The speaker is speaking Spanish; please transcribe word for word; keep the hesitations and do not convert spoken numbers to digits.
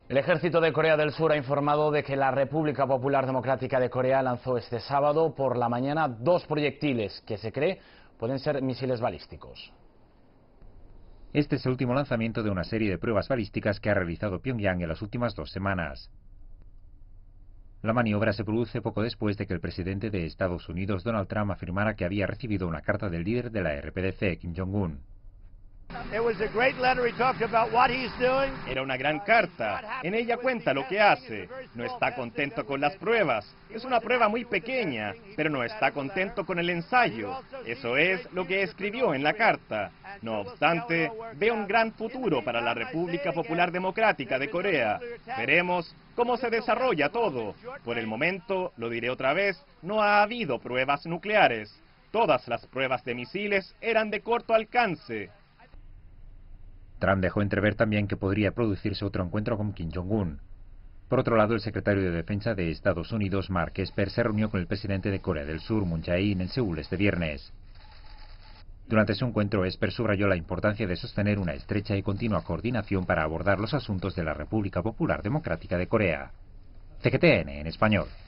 El ejército de Corea del Sur ha informado de que la República Popular Democrática de Corea lanzó este sábado por la mañana dos proyectiles que se cree pueden ser misiles balísticos. Este es el último lanzamiento de una serie de pruebas balísticas que ha realizado Pyongyang en las últimas dos semanas. La maniobra se produce poco después de que el presidente de Estados Unidos, Donald Trump, afirmara que había recibido una carta del líder de la R P D C, Kim Jong-un. Era una gran carta. En ella cuenta lo que hace. No está contento con las pruebas. Es una prueba muy pequeña, pero no está contento con el ensayo. Eso es lo que escribió en la carta. No obstante, ve un gran futuro para la República Popular Democrática de Corea. Veremos cómo se desarrolla todo. Por el momento, lo diré otra vez, no ha habido pruebas nucleares. Todas las pruebas de misiles eran de corto alcance. Trump dejó entrever también que podría producirse otro encuentro con Kim Jong-un. Por otro lado, el secretario de Defensa de Estados Unidos, Mark Esper, se reunió con el presidente de Corea del Sur, Moon Jae-in, en Seúl este viernes. Durante su encuentro, Esper subrayó la importancia de sostener una estrecha y continua coordinación para abordar los asuntos de la República Popular Democrática de Corea. C G T N en español.